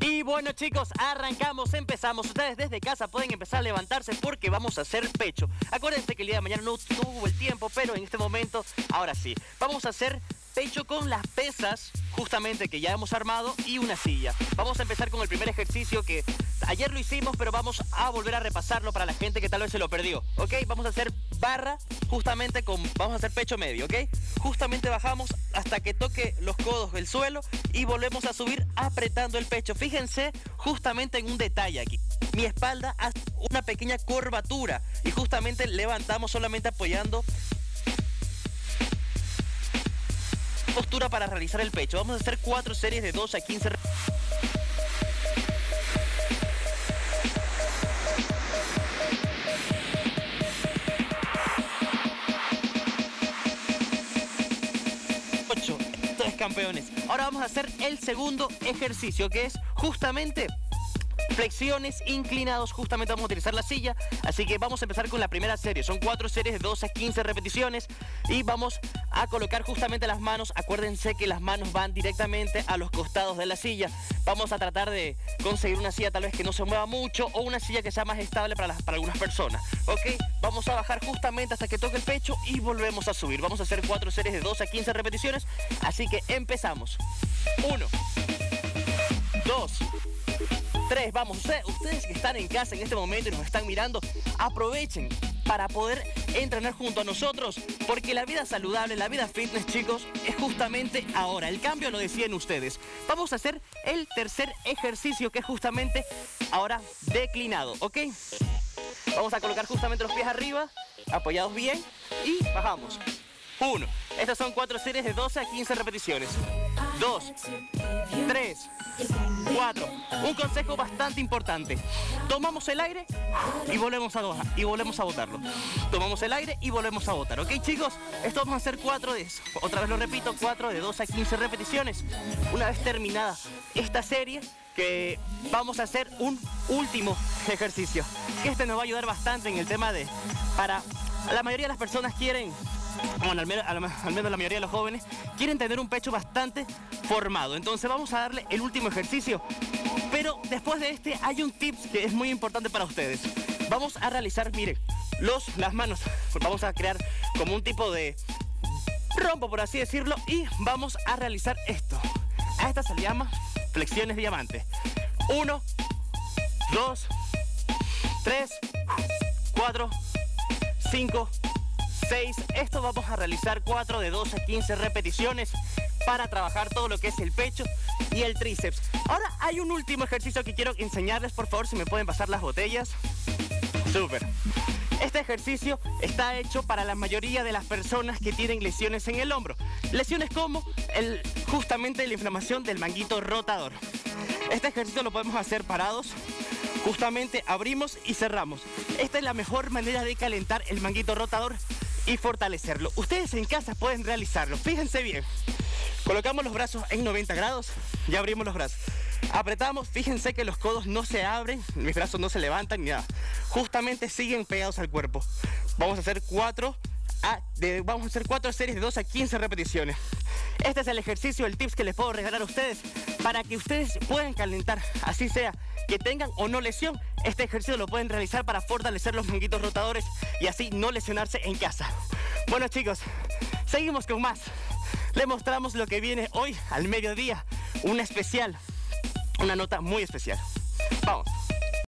Y bueno chicos, arrancamos, empezamos. Ustedes desde casa pueden empezar a levantarse porque vamos a hacer pecho. Acuérdense que el día de mañana no hubo el tiempo, pero en este momento, ahora sí. Vamos a hacer pecho con las pesas, justamente que ya hemos armado, y una silla. Vamos a empezar con el primer ejercicio que ayer lo hicimos, pero vamos a volver a repasarlo para la gente que tal vez se lo perdió, ¿ok? Vamos a hacer barra justamente vamos a hacer pecho medio, ¿ok? Justamente bajamos hasta que toque los codos del suelo y volvemos a subir apretando el pecho. Fíjense justamente en un detalle aquí. Mi espalda hace una pequeña curvatura y justamente levantamos solamente apoyando postura para realizar el pecho. Vamos a hacer 4 series de 12 a 15 campeones. Ahora vamos a hacer el segundo ejercicio, que es justamente flexiones inclinados. Justamente vamos a utilizar la silla, así que vamos a empezar con la primera serie. Son 4 series de 12 a 15 repeticiones y vamos a colocar justamente las manos. Acuérdense que las manos van directamente a los costados de la silla. Vamos a tratar de conseguir una silla tal vez que no se mueva mucho o una silla que sea más estable para algunas personas, ¿ok? Vamos a bajar justamente hasta que toque el pecho y volvemos a subir. Vamos a hacer 4 series de 12 a 15 repeticiones, así que empezamos. 1, 2, 3, vamos. Ustedes que están en casa en este momento y nos están mirando, aprovechen para poder entrenar junto a nosotros, porque la vida saludable, la vida fitness, chicos, es justamente ahora. El cambio lo deciden ustedes. Vamos a hacer el tercer ejercicio, que es justamente ahora declinado, ¿ok? Vamos a colocar justamente los pies arriba, apoyados bien, y bajamos. 1, estas son 4 series de 12 a 15 repeticiones. 2, 3, 4. Un consejo bastante importante: tomamos el aire y volvemos a botarlo. Tomamos el aire y volvemos a botar, ¿ok, chicos? Esto vamos a hacer 4 de eso. Otra vez lo repito, 4 de 12 a 15 repeticiones. Una vez terminada esta serie, que vamos a hacer un último ejercicio, que este nos va a ayudar bastante en el tema de, para la mayoría de las personas quieren, bueno, al menos la mayoría de los jóvenes quieren tener un pecho bastante formado. Entonces vamos a darle el último ejercicio, pero después de este hay un tips que es muy importante para ustedes. Vamos a realizar, miren, las manos, vamos a crear como un tipo de rombo, por así decirlo, y vamos a realizar esto. A esta se le llama flexiones diamante. 1, 2, 3, 4, 5, 6. Esto vamos a realizar 4 de 12 a 15 repeticiones para trabajar todo lo que es el pecho y el tríceps. Ahora hay un último ejercicio que quiero enseñarles. Por favor, si me pueden pasar las botellas. Súper. Este ejercicio está hecho para la mayoría de las personas que tienen lesiones en el hombro. Lesiones como justamente la inflamación del manguito rotador. Este ejercicio lo podemos hacer parados. Justamente abrimos y cerramos. Esta es la mejor manera de calentar el manguito rotador y fortalecerlo. Ustedes en casa pueden realizarlo. Fíjense bien. Colocamos los brazos en 90 grados. Ya abrimos los brazos. Apretamos. Fíjense que los codos no se abren. Mis brazos no se levantan ni nada. Justamente siguen pegados al cuerpo. Vamos a hacer 4 series de 2 a 15 repeticiones. Este es el ejercicio, el tips que les puedo regalar a ustedes para que ustedes puedan calentar, así sea que tengan o no lesión. Este ejercicio lo pueden realizar para fortalecer los manguitos rotadores y así no lesionarse en casa. Bueno, chicos, seguimos con más. Les mostramos lo que viene hoy al mediodía, una nota muy especial. Vamos.